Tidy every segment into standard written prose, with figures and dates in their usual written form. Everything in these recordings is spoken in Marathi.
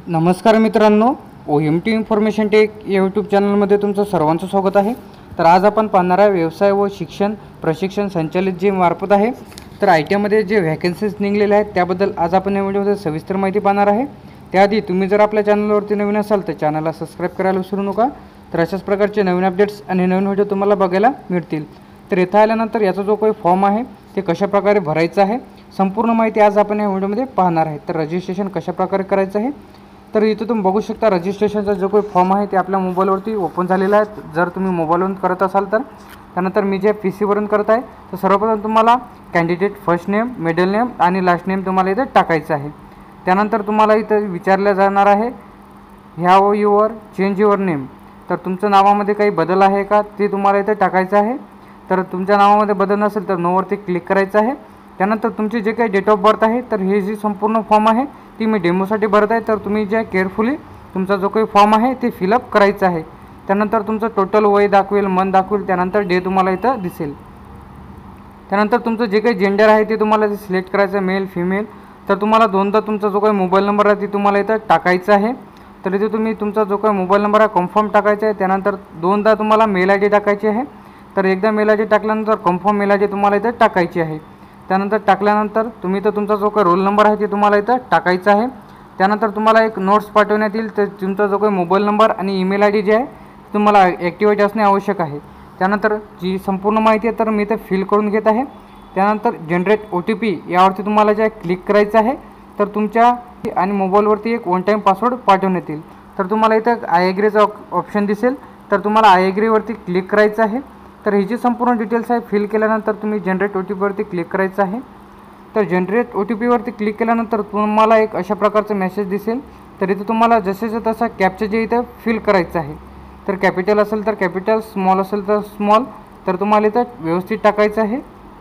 नमस्कार मित्रांनो, OMT इन्फॉर्मेशन टेक यूट्यूब चॅनलमध्ये तुमचं सर्वांचं स्वागत आहे। तर आज आपण पाहणार आहे व्यवसाय व शिक्षण प्रशिक्षण संचालित जे मार्फत आहे तर ITमध्ये जे व्हॅकन्सीज निघलेल्या आहेत त्याबद्दल आज आपण या व्हिडिओमध्ये सविस्तर माहिती पाहणार आहे। त्याआधी तुम्ही जर आपल्या चॅनलवरती नवीन असाल तर चॅनलला सबस्क्राइब करायला विसरू नका। तर अशाच प्रकारचे नवीन अपडेट्स आणि नवीन व्हिडिओ तुम्हाला बघायला मिळतील। तर इथे आल्यानंतर याचा जो काही फॉर्म आहे ते कशा प्रकारे भरायचा आहे संपूर्ण माहिती आज आपण या व्हिडिओमध्ये पाहणार आहे। तर रजिस्ट्रेशन कशा प्रकारे करायचं आहे तर इथे तुम्ही बघू शकता रजिस्ट्रेशनचा जो काही फॉर्म आहे ते आपल्या मोबाईलवरती ओपन झालेला आहे। जर तुम्ही मोबाईलवरून करत असाल तर त्यानंतर मी जे PC वरून करत आहे तर सर्वप्रथम तुम्हाला candidate first name middle name आणि लास्ट नेम तुम्हाला इथे टाकायचं आहे। त्यानंतर तुम्हाला इथे विचारलं जाणार आहे have your change your name, तर तुमच्या नावामध्ये काही बदल आहे का ते तुम्हाला इथे टाकायचं आहे। तर तुमच्या नावामध्ये बदल नसेल तर नोवरती क्लिक करायचं आहे। त्यानंतर तुमची जे काही डेट ऑफ बर्थ आहे तर हे जी संपूर्ण फॉर्म आहे ती मी डेमोसाठी भरत आहे। तर तुम्ही जे केअरफुली तुमचा जो काही फॉर्म आहे ते फिलअप करायचं आहे। त्यानंतर तुमचं टोटल वय दाखवेल, मन दाखवेल, त्यानंतर डे तुम्हाला इथं दिसेल। त्यानंतर तुमचं जे काही जेंडर आहे ते तुम्हाला इथे सिलेक्ट करायचं आहे, मेल फिमेल। तर तुम्हाला दोनदा तुमचा जो काही मोबाईल नंबर आहे ते तुम्हाला इथं टाकायचा आहे। तर इथे तुम्ही तुमचा जो काही मोबाईल नंबर आहे कन्फर्म टाकायचा आहे। त्यानंतर दोनदा तुम्हाला मेल ID टाकायची आहे। तर एकदा मेल ID टाकल्यानंतर कन्फर्म मेल ID तुम्हाला इथं टाकायची आहे। त्यानंतर टाकल्यानंतर तुम्ही तर तुमचा जो काही रोल नंबर आहे ते तुम्हाला इथं टाकायचा आहे। त्यानंतर तुम्हाला एक नोट्स पाठवण्यात येईल, तर तुमचा जो काही मोबाईल नंबर आणि ईमेल ID जे आहे तुम्हाला ॲक्टिवेट असणे आवश्यक आहे। त्यानंतर जी संपूर्ण माहिती आहे तर मी इथं फिल करून घेत आहे। त्यानंतर जनरेट OTP यावरती तुम्हाला जे क्लिक करायचं आहे तर तुमच्या आणि मोबाईलवरती एक वन टाईम पासवर्ड पाठवण्यात येईल। तर तुम्हाला इथं आय ॲग्रीचा ऑप्शन दिसेल, तर तुम्हाला आय ॲग्रीवरती क्लिक करायचं आहे। तर ही जी संपूर्ण डिटेल्स आहे फिल केल्यानंतर तुम्ही जनरेट OTPवरती क्लिक करायचं आहे। तर जनरेट OTPवरती क्लिक केल्यानंतर तुम्हाला एक अशा प्रकारचा मेसेज दिसेल। तर इथे तुम्हाला जसेचं तसा कॅप्चा जे इथं फिल करायचं आहे, तर कॅपिटल असेल तर कॅपिटल, स्मॉल असेल तर स्मॉल, तर तुम्हाला इथं व्यवस्थित टाकायचं आहे।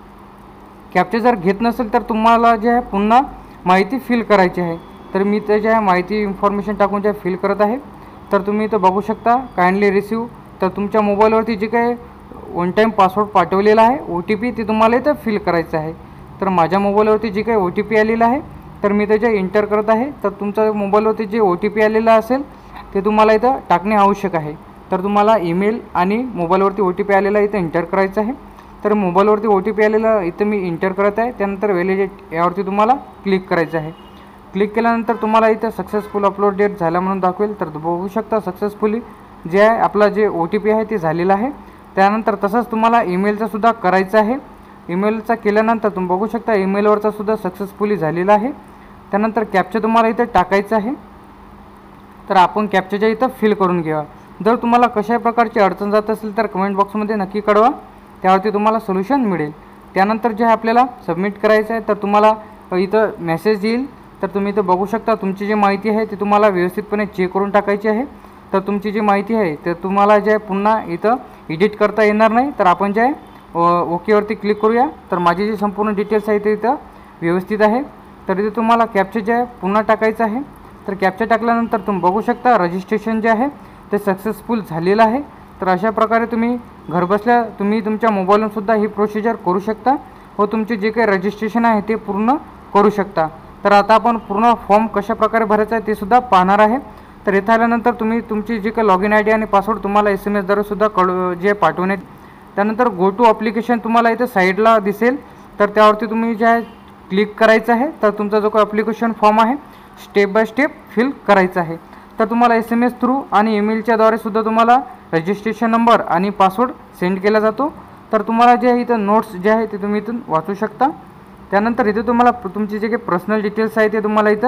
कॅप्चा जर घेत नसेल तर तुम्हाला जे आहे पुन्हा माहिती फिल करायची आहे। तर मी ते जे आहे माहिती इन्फॉर्मेशन टाकून जे फिल करत आहे। तर तुम्ही इथं बघू शकता काइंडली रिसीव, तर तुमच्या मोबाईलवरती जे काही वन टाईम पासवर्ड पाठवलेला आहे OTP ते तुम्हाला इथं फिल करायचं आहे। तर माझ्या मोबाईलवरती जे काही OTP आलेला आहे तर मी त्याच्या एंटर करत आहे। तर तुमच्या मोबाईलवरती जे OTP आलेला असेल ते तुम्हाला इथं टाकणे आवश्यक आहे। तर तुम्हाला ईमेल आणि मोबाईलवरती OTP आलेला इथं एंटर करायचं आहे। तर मोबाईलवरती OTP आलेला इथं मी एंटर करत आहे। त्यानंतर व्हॅलिडेट यावरती तुम्हाला क्लिक करायचं आहे। क्लिक केल्यानंतर तुम्हाला इथं सक्सेसफुल अपलोड डेट झाला म्हणून दाखवेल। तर बघू शकता सक्सेसफुली जे आहे आपला जे OTP आहे ते झालेलं आहे। त्यानंतर तसंच तुम्हाला ईमेलचा सुद्धा करायचं आहे। ईमेलचा केल्यानंतर तुम्ही बघू शकता ईमेलवरचा सुद्धा सक्सेसफुली झालेला आहे। त्यानंतर कॅप्चा तुम्हाला इथं टाकायचं आहे। तर आपण कॅप्चाच्या इथं फिल करून घ्या। जर तुम्हाला कशा प्रकारची अडचण जात असेल तर कमेंट बॉक्समध्ये नक्की कळवा, त्यावरती तुम्हाला सोल्युशन मिळेल। त्यानंतर जे आपल्याला सबमिट करायचं आहे तर तुम्हाला इथं मेसेज येईल। तर तुम्ही इथं बघू शकता तुमची जी माहिती आहे ती तुम्हाला व्यवस्थितपणे चेक करून टाकायची आहे। तर तुमची जी माहिती आहे तर तुम्हाला जे पुन्हा इथं एडिट करता येणार नाही। तर आपण जे ओकेवरती क्लिक करूया। तर माझी जी संपूर्ण डिटेल्स आहे ते इथं व्यवस्थित आहे। तर इथे तुम्हाला कॅप्चा जे आहे पुन्हा टाकायचं आहे। तर कॅप्चा टाकल्यानंतर तुम्ही बघू शकता रजिस्ट्रेशन जे आहे ते सक्सेसफुल झालेलं आहे। तर अशा प्रकारे तुम्ही घरबसल्या तुम्ही तुमच्या मोबाईलवरूनसुद्धा ही प्रोसिजर करू शकता व तुमचे जे काही रजिस्ट्रेशन आहे ते पूर्ण करू शकता। तर आता आपण पूर्ण फॉर्म कशा प्रकारे भरायचा आहे ते सुद्धा पाहणार आहे। तर इथं आल्यानंतर तुम्ही तुमची जे काही लॉगिन ID आणि पासवर्ड तुम्हाला SMS सुद्धा जे पाठवण्यात, त्यानंतर गो टू ॲप्लिकेशन तुम्हाला इथं साईडला दिसेल। तर त्यावरती तुम्ही जे आहे क्लिक करायचं आहे। तर तुमचा जो काही ॲप्लिकेशन फॉर्म आहे स्टेप बाय स्टेप फिल करायचा आहे। तर तुम्हाला SMS थ्रू आणि ईमेलच्याद्वारे सुद्धा तुम्हाला रजिस्ट्रेशन नंबर आणि पासवर्ड सेंड केला जातो। तर तुम्हाला जे आहे इथं नोट्स जे आहे ते तुम्ही इथून वाचू शकता। त्यानंतर इथे तुम्हाला तुमची जे काही पर्सनल डिटेल्स आहे ते तुम्हाला इथं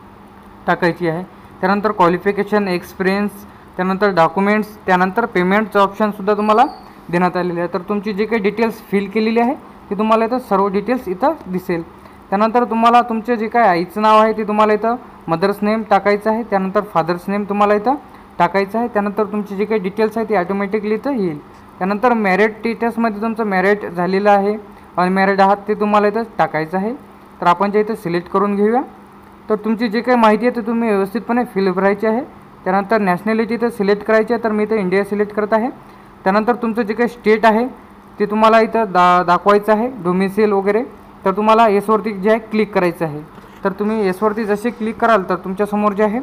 टाकायची आहे। त्यानंतर क्वालिफिकेशन, एक्सपिरियन्स, त्यानंतर डॉक्युमेंट्स, त्यानंतर पेमेंटचं ऑप्शनसुद्धा तुम्हाला देण्यात आलेले आहे। तर तुमची जे काही डिटेल्स फिल केलेली आहे ती तुम्हाला इथं सर्व डिटेल्स इथं दिसेल। त्यानंतर तुम्हाला तुमचे जे काही आईचं नाव आहे ते तुम्हाला इथं मदर्स नेम टाकायचं आहे। त्यानंतर फादर्स नेम तुम्हाला इथं टाकायचं आहे। त्यानंतर तुमची जे काही डिटेल्स आहे ती ऑटोमॅटिकली इथं येईल। त्यानंतर मॅरिड स्टेटसमध्ये तुमचं मॅरिड झालेलं आहे, अनमॅरिड आहात ते तुम्हाला इथं टाकायचं आहे। तर आपण जे इथं सिलेक्ट करून घेऊया। तर तुमची जे काही माहिती आहे ते तुम्ही व्यवस्थितपणे फिल करायची आहे। त्यानंतर नॅशनॅलिटी इथं सिलेक्ट करायची आहे। तर मी इथं इंडिया सिलेक्ट करत आहे। त्यानंतर तुमचं जे काही स्टेट आहे ते तुम्हाला इथं दाखवायचं आहे, डोमिसाईल वगैरे। तर तुम्हाला येसवरती जे आहे क्लिक करायचं आहे। तर तुम्ही येसवरती जसे क्लिक कराल तर तुमच्यासमोर जे आहे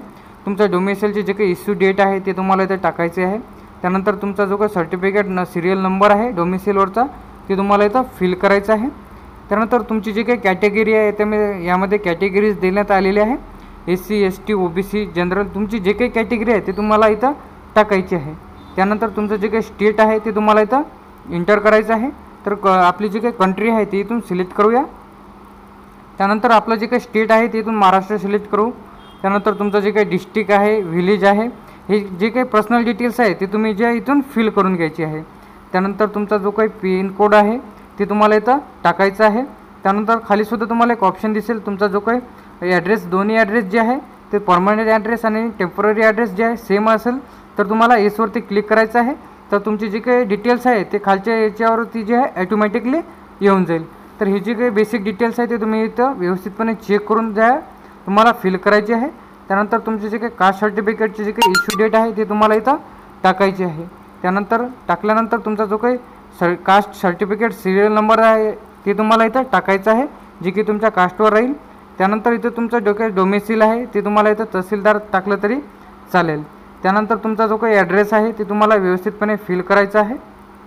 तुमचं डोमेसिलचे जे काही इश्यू डेट आहे ते तुम्हाला इथं टाकायचे आहे. त्यानंतर तुमचा जो काही सर्टिफिकेट सिरियल नंबर आहे डोमेसिलवरचा ते तुम्हाला इथं फिल करायचं आहे. त्यानंतर तुमची जी काही कॅटेगरी आहे यामध्ये कॅटेगरीज देण्यात आलेली आहे. SC ST OBC जनरल तुमची जे काही कॅटेगरी आहे ते तुम्हाला इथं टाकायची आहे. त्यानंतर तुमचं जे काही स्टेट आहे ते तुम्हाला इथं इंटर करायचं आहे. तर आपली जी काही कंट्री आहे ती इथून सिलेक्ट करूया. त्यानंतर आपलं जे काही स्टेट आहे ते इथून महाराष्ट्र सिलेक्ट करू. त्यानंतर तुमचं जे काही डिस्ट्रिक्ट आहे, व्हिलेज आहे, हे जे काही पर्सनल डिटेल्स आहे ते तुम्ही जे इथून फिल करून घ्यायची आहे. त्यानंतर तुमचा जो काही पिनकोड आहे ते तुम्हाला इथं टाकायचं आहे. त्यानंतर खालीसुद्धा तुम्हाला एक ऑप्शन दिसेल, तुमचा जो काही ॲड्रेस, दोन्ही ॲड्रेस जे आहे ते परमनंट ॲड्रेस आणि टेम्पररी ॲड्रेस जे आहे सेम असेल तर तुम्हाला येसवरती क्लिक करायचं आहे. तर तुमची जी काही डिटेल्स आहे ते खालच्या याच्यावरती जे आहे ॲटोमॅटिकली येऊन जाईल. तर ही जी काही बेसिक डिटेल्स आहे ते तुम्ही इथं व्यवस्थितपणे चेक करून द्या, तुम्हाला फिल करायची आहे. त्यानंतर तुमचे जे काही कास्ट सर्टिफिकेटचे जे काही इश्यू डेट आहे ते तुम्हाला इथं टाकायची आहे. त्यानंतर टाकल्यानंतर तुमचा जो काही कास्ट सर्टिफिकेट सिरियल नंबर आहे ते तुम्हाला इथं टाकायचं आहे, जे की तुमच्या कास्टवर राहील. त्यानंतर इथं तुमचं डोमेसिल आहे ते तुम्हाला इथं तहसीलदार टाकलं तरी चालेल. त्यानंतर तुमचा जो काही ॲड्रेस आहे ते तुम्हाला व्यवस्थितपणे फिल करायचा आहे.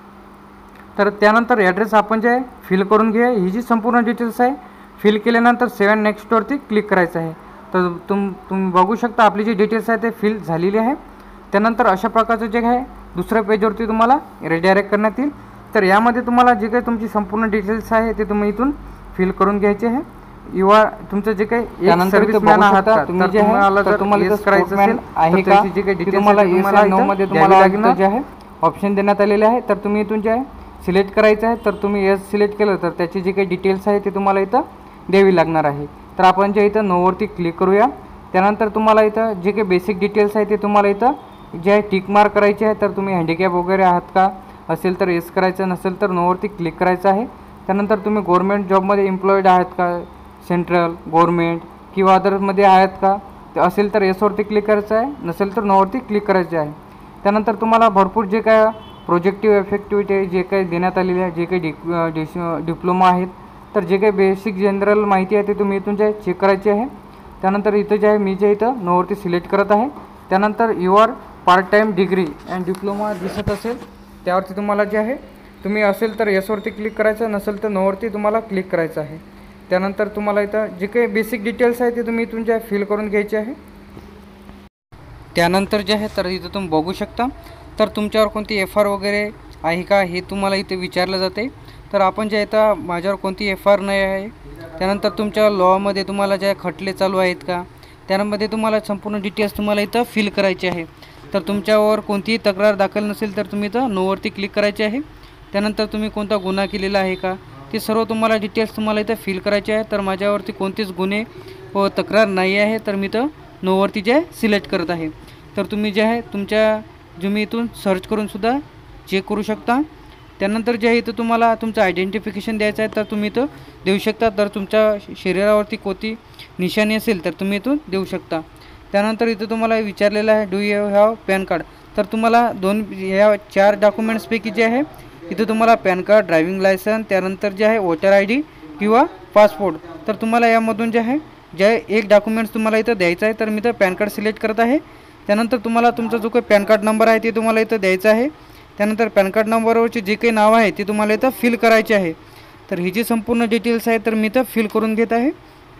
तर त्यानंतर ॲड्रेस आपण जे आहे फिल करून घ्या. ही जी संपूर्ण डिटेल्स आहे फिल केल्यानंतर 7 नेक्स्टवरती क्लिक करायचं आहे. तर तुम्ही बघू शकता आपली जी डिटेल्स आहे ते फिल झालेली आहे. त्यानंतर अशा प्रकारचं जे आहे दुसऱ्या पेजवरती तुम्हाला रिडायरेक्ट करण्यात येईल. तर यामध्ये तुम्हाला जे काही तुमची संपूर्ण डिटेल्स आहे ते तुम्ही इथून फिल करून घ्यायचे आहे. युवा तुमचं जे काही सर्व्हिसमॅन आहात तुम्ही जे आहे तर तुम्हाला येस करायचं असेल आहे का जी काही डिटेल्स तुम्हाला नो मध्ये तुम्हाला जे आहे ऑप्शन देण्यात आलेले आहे. तर तुम्ही इथून जे आहे सिलेक्ट करायचं आहे. तर तुम्ही येस सिलेक्ट केलं तर त्याची जी काही डिटेल्स आहे ते तुम्हाला इथं द्यावी लागणार आहे. तर आपण जे इथं नोवरती क्लिक करूया. त्यानंतर तुम्हाला इथं जे काही बेसिक डिटेल्स आहे ते तुम्हाला इथं जे आहे टिक मार्क करायचे आहे. तर तुम्ही हँडिकॅप वगैरे आहात का असेल तर येस करायचं, नसेल तर नोवरती क्लिक करायचं आहे. त्यानंतर तुम्ही गव्हर्मेंट जॉबमध्ये एम्प्लॉईड आहात का, सेंट्रल गव्हर्मेंट किंवा अदरमध्ये आहेत का, ते असेल तर येसवरती क्लिक करायचं आहे, नसेल तर नोवरती क्लिक करायचं आहे. त्यानंतर तुम्हाला भरपूर जे काय प्रोजेक्टिव्ह इफेक्टिव्हिटी जे काही देण्यात आलेली आहे, जे काही डिप्लोमा आहेत, तर जे काही बेसिक जनरल माहिती आहे ते तुम्ही इथून जे चेक करायची आहे. त्यानंतर इथं जे आहे मी जे इथं नोवरती सिलेक्ट करत आहे. त्यानंतर your part time degree and diploma दिसत असेल त्यावरती तुम्हाला जे आहे तुम्ही असेल तर येसवरती क्लिक करायचं, नसेल तर नोवरती तुम्हाला क्लिक करायचं आहे. त्यानंतर तुम्हाला इथं जे काही बेसिक डिटेल्स आहे ते तुम्ही इथून जे फिल करून घ्यायचे आहे. त्यानंतर जे आहे तर इथं तुम्ही बघू शकता तर तुमच्यावर कोणती FR वगैरे आहे का हे तुम्हाला इथे विचारलं जाते. तर आपण जे इथं माझ्यावर कोणती FR नाही आहे. त्यानंतर तुमच्या लॉमध्ये तुम्हाला जे खटले चालू आहेत का, त्यामध्ये तुम्हाला संपूर्ण डिटेल्स तुम्हाला इथं फिल करायचे आहे. तर तुमच्यावर कोणतीही तक्रार दाखल नसेल तर तुम्ही इथं नोवरती क्लिक करायचे आहे. त्यानंतर तुम्ही कोणता गुन्हा केलेला आहे का ते सर्व तुम्हाला डिटेल्स तुम्हाला इथं फिल करायचे आहे. तर माझ्यावरती कोणतेच गुन्हे व तक्रार नाही आहे तर मी इथं नोवरती जे सिलेक्ट करत आहे. तर तुम्ही जे आहे तुम्ही इथून सर्च करूनसुद्धा चेक करू शकता. त्यानंतर जे आहे इथं तुम्हाला तुमचं आयडेंटिफिकेशन द्यायचं आहे तर तुम्ही इथं देऊ शकता. तर तुमच्या शरीरावरती कोणती निशाणी असेल तर तुम्ही इथून देऊ शकता. त्यानंतर इथं तुम्हाला विचारलेलं आहे do you have PAN card. तर तुम्हाला या 4 डॉक्युमेंट्सपैकी जे आहे इथं तुम्हाला पॅन कार्ड, ड्रायव्हिंग लायसन, त्यानंतर जे आहे वोटर ID किंवा पासपोर्ट. तर तुम्हाला यामधून जे आहे एक डॉक्युमेंट्स तुम्हाला इथं द्यायचं आहे. तर मी इथं पॅन कार्ड सिलेक्ट करत आहे. त्यानंतर तुम्हाला तुमचा जो काही पॅन कार्ड नंबर आहे ते तुम्हाला इथं द्यायचा आहे. त्यानंतर पॅन कार्ड नंबरवरचे जे काही नाव आहे ते तुम्हाला इथं फिल करायचे आहे. तर ही जी संपूर्ण डिटेल्स आहे तर मी इथं फिल करून घेत आहे.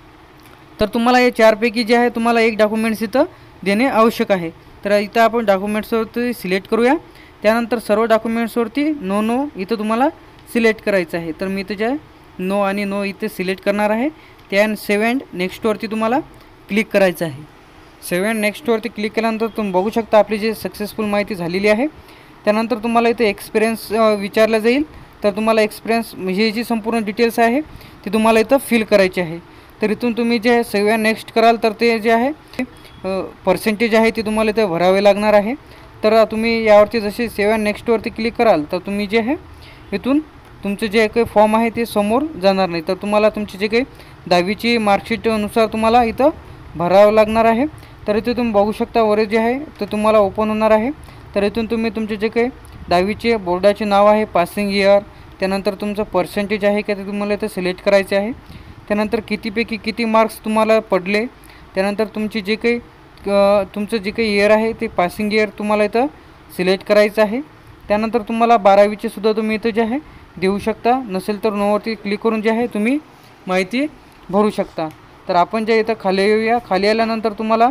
तर तुम्हाला हे 4 पैकी जे आहे तुम्हाला एक डॉक्युमेंट्स इथं देणे आवश्यक आहे. तर इथं आपण डॉक्युमेंट्सवरती सिलेक्ट करूया. त्यानंतर सर्व डॉक्युमेंट्सवरती नो इथं तुम्हाला सिलेक्ट करायचं आहे. तर मी इथं जे आहे नो आणि नो इथे सिलेक्ट करणार आहे. त्या 7 नेक्स्टवरती तुम्हाला क्लिक करायचं आहे. 7 नेक्स्टवरती क्लिक केल्यानंतर तुम्ही बघू शकता आपली जी सक्सेसफुल माहिती झालेली आहे. त्यानंतर तुम्हाला इथे एक्सपिरियन्स विचारला जाईल. तर तुम्हाला एक्सपिरियन्स म्हणजे जी संपूर्ण डिटेल्स आहे ती तुम्हाला इथं फिल करायची आहे. तर इथून तुम्ही जे 7 नेक्स्ट कराल तर ते जे आहे पर्सेंटेज आहे ते तुम्हाला इथे भरावे लागणार आहे. तर तुम्ही यावरती जसे 7 नेक्स्टवरती क्लिक कराल तर तुम्ही जे आहे इथून तुमचं जे काही फॉर्म आहे ते समोर जाणार नाही. तर तुम्हाला तुमची जे काही 10वीची मार्कशीटनुसार तुम्हाला इथं भरावं लागणार आहे. तर इथे तुम्ही बघू शकता वर जे आहे तर तुम्हाला ओपन होणार आहे. तर इथून तुम्ही तुमचे जे काही 10वीचे बोर्डाचे नाव आहे, पासिंग इयर, त्यानंतर तुमचं पर्सेंटेज आहे का ते तुम्हाला इथं सिलेक्ट करायचे आहे. त्यानंतर कितीपैकी किती मार्क्स तुम्हाला पडले, त्यानंतर तुमची जे काही तुमचं जे काही इयर आहे ते पासिंग इयर तुम्हाला इथं सिलेक्ट करायचं आहे. त्यानंतर तुम्हाला 12वीचे सुद्धा तुम्ही इथं जे आहे देऊ शकता. नसेल तर नोवरती क्लिक करून जे आहे तुम्ही माहिती भरू शकता. तर आपण जे इथं खाली येऊया. खाली आल्यानंतर तुम्हाला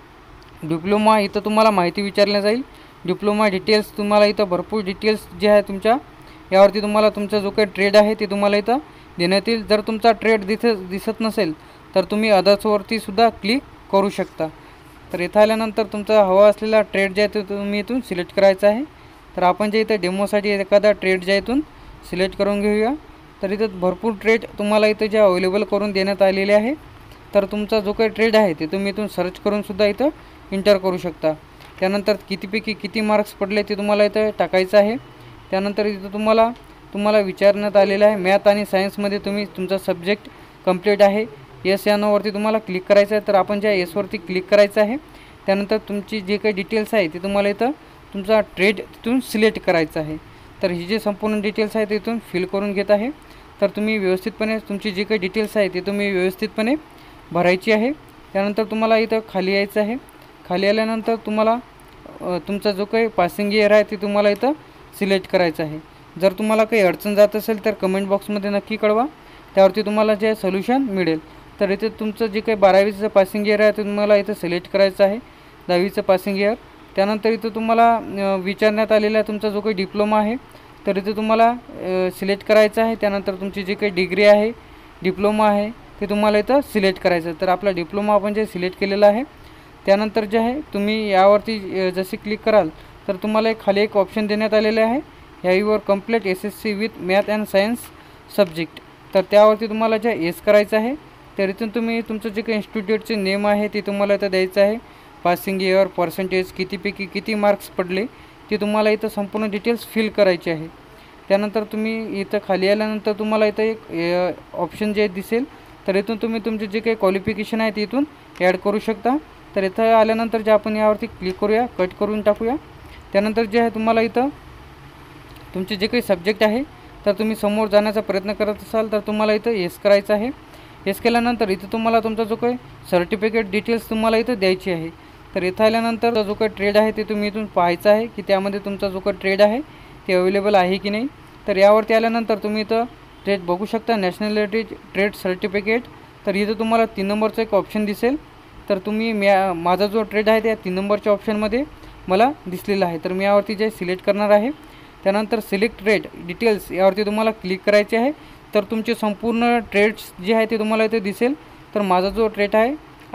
डिप्लोमा इथं तुम्हाला माहिती विचारल्या जाईल. डिप्लोमा डिटेल्स तुम्हाला इथं भरपूर डिटेल्स जे आहे तुमच्या यावरती तुम्हाला तुमचा जो काही ट्रेड आहे ते तुम्हाला इथं देण्यात येईल. जर तुमचा ट्रेड दिसत नसेल तर तुम्ही अदर्सवरती सुद्धा क्लिक करू शकता. तर इथं आल्यानंतर तुमचा हवा असलेला ट्रेड जे आहे ते तुम्ही इथून सिलेक्ट करायचा आहे. तर आपण जे इथं डेमोसाठी एखादा ट्रेड जे इथून सिलेक्ट करून घेऊया. तर इथं भरपूर ट्रेड तुम्हाला इथं जे अवेलेबल करून देण्यात आलेले आहे. तर तुमचा जो काही ट्रेड आहे ते तुम्ही इथून सर्च करून सुद्धा इथं इंटर करू शकता. त्यानंतर कितीपैकी किती मार्क्स पडले ते तुम्हाला इथं टाकायचं आहे. त्यानंतर इथं तुम्हाला विचारण्यात आलेलं आहे मॅथ आणि सायन्समध्ये तुम्ही तुमचा सब्जेक्ट कंप्लीट आहे. येस या नोवरती तुम्हाला क्लिक करायचं आहे. तर आपण ज्या येसवरती क्लिक करायचं आहे. त्यानंतर तुमची जे काही डिटेल्स आहे ते तुम्हाला इथं तुमचा ट्रेड तिथून सिलेक्ट करायचं आहे. तर ही जे संपूर्ण डिटेल्स आहे ते इथून फिल करून घेत आहे. तर तुम्ही व्यवस्थितपणे तुमची जी काही डिटेल्स आहे ते तुम्ही व्यवस्थितपणे भरायची आहे. त्यानंतर तुम्हाला इथं खाली यायचं आहे. खाली आल्यानंतर तुम्हाला तुमचा जो काही पासिंग इयर आहे ते तुम्हाला इथं सिलेक्ट करायचं आहे. जर तुम्हाला काही अडचण जात असेल तर कमेंट बॉक्समध्ये नक्की कळवा. त्यावरती तुम्हाला जे सोल्युशन मिळेल. तर इथे तुमचं जे काही 12वीचं पासिंग इयर आहे ते तुम्हाला इथं सिलेक्ट करायचं आहे. 10वीचं पासिंग इयर. त्यानंतर इथं तुम्हाला विचारण्यात आलेला आहे तुमचा जो काही डिप्लोमा आहे तर इथे तुम्हाला सिलेक्ट करायचं आहे. त्यानंतर तुमची जी काही डिग्री आहे डिप्लोमा आहे ते तुम्हाला इथं सिलेक्ट करायचं आहे. तर आपला डिप्लोमा आपण जे सिलेक्ट केलेला आहे. त्यानंतर जे आहे तुम्ही यावरती जसे क्लिक कराल तर तुम्हाला खाली एक ऑप्शन देण्यात आलेले आहे ह्या your complete SSC with math and science subject. तर त्यावरती तुम्हाला जे येस करायचं आहे. तर इथून तुम्ही तुमचं जे काही इन्स्टिट्यूटचे नेम आहे ते तुम्हाला इथं द्यायचं आहे. पासिंग इयर, पर्सेंटेज, कितीपैकी किती मार्क्स पडले ते तुम्हाला इथं संपूर्ण डिटेल्स फिल करायचे आहे. त्यानंतर तुम्ही इथं खाली आल्यानंतर तुम्हाला इथं एक ऑप्शन जे दिसेल. तर इथून तुम्ही तुमचे जे काही क्वालिफिकेशन आहे ते इथून ॲड करू शकता. तर इथं आल्यानंतर जे आपण यावरती क्लिक करूया, कट करून टाकूया. त्यानंतर जे आहे तुम्हाला इथं तुमचे जे काही सब्जेक्ट आहे तर तुम्ही समोर जाण्याचा प्रयत्न करत असाल तर तुम्हाला इथं येस करायचं आहे. येस केल्यानंतर इथं तुम्हाला तुमचा जो काही सर्टिफिकेट डिटेल्स तुम्हाला इथं द्यायची आहे. तर इथं आल्यानंतर जो काही ट्रेड आहे ते तुम्ही इथून पाहायचं आहे की त्यामध्ये तुमचा जो काही ट्रेड आहे ते अवेलेबल आहे की नाही. तर यावरती आल्यानंतर तुम्ही इथं ट्रेड बघू शकता नॅशनॅलिटी ट्रेड सर्टिफिकेट. तर इथं तुम्हाला 3 नंबरचं एक ऑप्शन दिसेल. तर तुम्ही माझा जो ट्रेड आहे त्या 3 नंबरच्या ऑप्शनमध्ये मला दिसलेला आहे. तर मी यावरती जे सिलेक्ट करणार आहे. त्यानंतर सिलेक्ट ट्रेड डिटेल्स यावरती तुम्हाला क्लिक करायचे आहे. तर तुमचे संपूर्ण ट्रेड्स जे आहे ते तुम्हाला इथे दिसेल. तर माझा जो ट्रेड आहे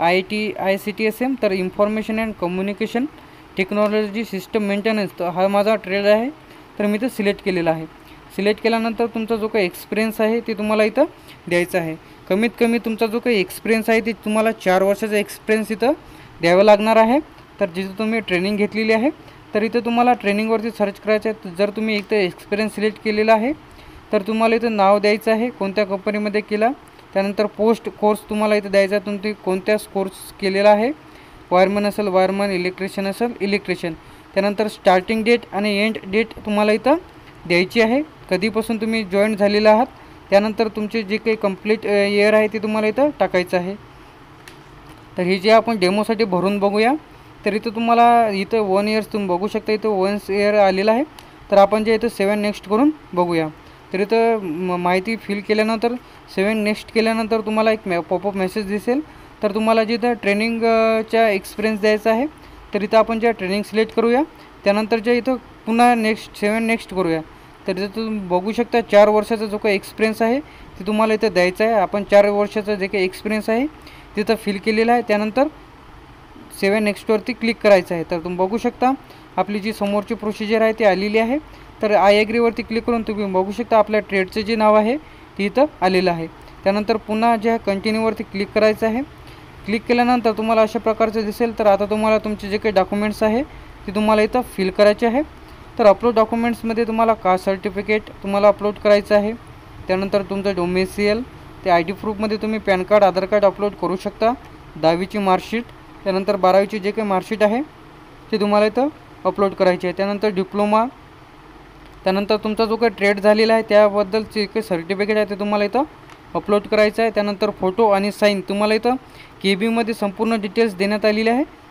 ICTSM तर information and communication technology system maintenance तर हा माझा ट्रेड आहे. तर मी इथं सिलेक्ट केलेला आहे. सिलेक्ट केल्यानंतर तुमचा जो काही एक्सपिरियन्स आहे ते तुम्हाला इथं द्यायचा आहे. कमीत कमी तुमचा जो काही एक्सपिरियन्स आहे ते तुम्हाला 4 वर्षाचा एक्सपिरियन्स इथं द्यावं लागणार आहे. तर जिथं तुम्ही ट्रेनिंग घेतलेली आहे तर इथं तुम्हाला ट्रेनिंगवरती सर्च करायचं आहे. जर तुम्ही इथं एक्सपिरियन्स सिलेक्ट केलेला आहे तर तुम्हाला इथं नाव द्यायचं आहे कोणत्या कंपनीमध्ये केला. त्यानंतर पोस्ट कोर्स तुम्हाला इथं द्यायचा आहे तुम्ही कोणत्या कोर्स केलेला आहे. वायरमन असेल वायरमन, इलेक्ट्रिशियन असेल इलेक्ट्रिशियन. त्यानंतर स्टार्टिंग डेट आणि एंड डेट तुम्हाला इथं द्यायची आहे. कधीपासून तुम्ही जॉईन झालेला आहात. त्यानंतर तुमचे जे काही कंप्लीट इयर आहे ते तुम्हाला इथं टाकायचं आहे. तर हे जे आपण डेमोसाठी भरून बघूया. तर इथं तुम्हाला इथं 1 इयर्स तुम्ही बघू शकता. इथं 1 इयर आलेलं आहे. तर आपण जे इथं 7 नेक्स्ट करून बघूया. तर इथं माहिती फिल केल्यानंतर 7 नेक्स्ट केल्यानंतर तुम्हाला एक पॉपअप मेसेज दिसेल. तर तुम्हाला जिथं ट्रेनिंगचा एक्सपिरियन्स द्यायचा आहे. तर इथं आपण जे ट्रेनिंग सिलेक्ट करूया. त्यानंतर जे इथं पुन्हा 7 नेक्स्ट करूया. तर इथं तुम्ही बघू शकता 4 वर्षाचा जो काही एक्सपिरियन्स आहे ते तुम्हाला इथं द्यायचा आहे. आपण 4 वर्षाचा जे काही एक्सपिरियन्स आहे तिथं फिल केलेलं आहे. त्यानंतर 7 नेक्स्टवरती क्लिक करायचं आहे. तर तुम्ही बघू शकता आपली जी समोरची प्रोसिजर आहे ती आलेली आहे. तर आय ॲग्रीवरती क्लिक करून तुम्ही बघू शकता आपल्या ट्रेडचं जे नाव आहे ते इथं आलेलं आहे. त्यानंतर पुन्हा जे आहे कंटिन्यूवरती क्लिक करायचं आहे. क्लिक केल्यानंतर तुम्हाला अशा प्रकारचं दिसेल. तर आता तुम्हाला तुमचे जे काही डॉक्युमेंट्स आहे ते तुम्हाला इथं फिल करायचे आहे. तर अपलोड डॉक्युमेंट्समध्ये तुम्हाला कास्ट सर्टिफिकेट तुम्हाला अपलोड करायचं आहे. त्यानंतर तुमचं डोमेसियल ते ID प्रूफमध्ये तुम्ही PAN card, Aadhaar card upload करू शकता. 10वीची मार्कशीट, त्यानंतर 12वीची जे काही मार्कशीट आहे ते तुम्हाला इथं अपलोड करायची आहे. त्यानंतर डिप्लोमा, त्यानंतर तुमचा जो काही ट्रेड झालेला आहे त्याबद्दलचे काही सर्टिफिकेट आहे ते तुम्हाला इथं अपलोड करायचं आहे. त्यानंतर फोटो आणि साईन तुम्हाला इथं KBमध्ये संपूर्ण डिटेल्स देण्यात आलेले आहे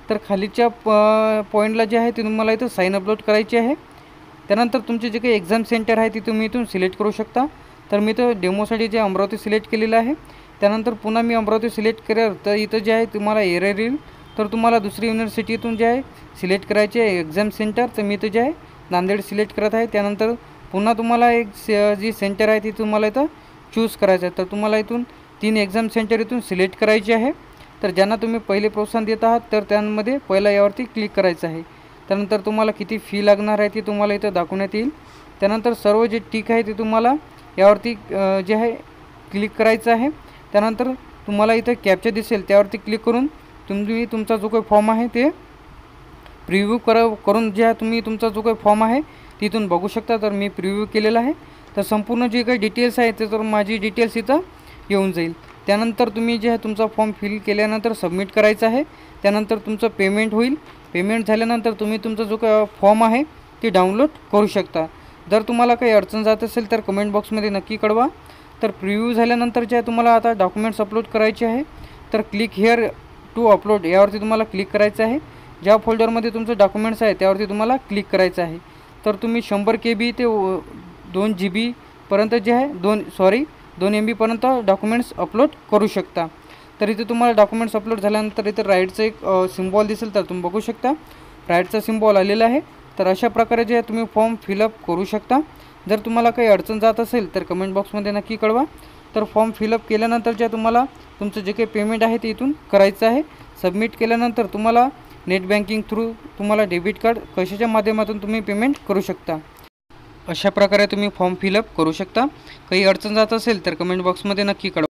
तर खालीच्या पॉईंटला जे आहे ते तुम्हाला इथं साईन अपलोड करायची आहे. त्यानंतर तुमचे जे काही एक्झाम सेंटर आहे ती तुम्ही इथून सिलेक्ट करू शकता. तर मी इथं डेमोसाठी जे अमरावती सिलेक्ट केलेलं आहे. त्यानंतर पुन्हा मी अमरावती सिलेक्ट करेल तर इथं जे आहे तुम्हाला एरर येईल. तर तुम्हाला दुसरी युनिव्हर्सिटीतून जे आहे सिलेक्ट करायचे आहे एक्झाम सेंटर. तर मी इथं जे आहे नांदेड सिलेक्ट करत आहे. त्यानंतर पुन्हा तुम्हाला एक जी सेंटर आहे ती तुम्हाला इथं चूज करायचं आहे. तर तुम्हाला इथून 3 एक्झाम सेंटर इथून सिलेक्ट करायचे आहे. तर ज्यांना तुम्ही पहिले प्रोत्साहन देत आहात तर त्यांमध्ये पहिला यावरती क्लिक करायचं आहे. त्यानंतर तुम्हाला किती फी लागणार आहे ती तुम्हाला इथं दाखवण्यात येईल. त्यानंतर सर्व जे टिक आहे ते तुम्हाला यावरती जे आहे क्लिक करायचं आहे. त्यानंतर तुम्हाला इथं कॅप्चा दिसेल त्यावरती क्लिक करून तुम्ही तुमचा जो काही फॉर्म आहे ते प्रिव्ह्यू करून जे आहे तुम्ही तुमचा जो काही फॉर्म आहे तिथून बघू शकता. तर मी प्रिव्ह्यू केलेला आहे. तर संपूर्ण जे काही डिटेल्स आहे ते तर माझी डिटेल्स इथं येऊन जाईल. त्यानंतर तुम्ही जे आहे तुमचा फॉर्म फिल केल्यानंतर सबमिट करायचा आहे. त्यानंतर तुमचं पेमेंट होईल. पेमेंट झाल्यानंतर तुम्ही तुमचा जो काही फॉर्म आहे ते डाउनलोड करू शकता. जर तुम्हाला काही अडचण जात असेल तर कमेंट बॉक्समध्ये नक्की कळवा. तर प्रिव्ह्यू झाल्यानंतर जे आहे तुम्हाला आता डॉक्युमेंट्स अपलोड करायचे आहे. तर क्लिक हिअर टू अपलोड यावरती तुम्हाला क्लिक करायचं आहे. ज्या फोल्डरमध्ये तुमचं डॉक्युमेंट्स आहे त्यावरती तुम्हाला क्लिक करायचं आहे. तर तुम्ही 100 KB ते 2 GB पर्यंत जे आहे 2 MB पर्यंत डॉक्युमेंट्स अपलोड करू शकता. तर इथे तुम्हाला डॉक्युमेंट्स अपलोड झाल्यानंतर इथे राईटचं एक सिम्बॉल दिसेल तर तुम्ही बघू शकता राईटचा सिम्बॉल आलेला आहे. तर अशा प्रकारे जे आहे तुम्ही फॉर्म फिलअप करू शकता. जर तुम्हाला काही अडचण जात असेल तर कमेंट बॉक्समध्ये नक्की कळवा. तर फॉर्म फिलअप केल्यानंतर जे तुम्हाला तुमचं जे काही पेमेंट आहे ते इथून करायचं आहे. सबमिट केल्यानंतर तुम्हाला नेट बँकिंग थ्रू तुम्हाला डेबिट कार्ड कशाच्या माध्यमातून तुम्ही पेमेंट करू शकता. अशा प्रकारे तुम्ही फॉर्म फिलअप करू शकता. काही अडचण जात असेल तर कमेंट बॉक्समध्ये नक्की कळवा.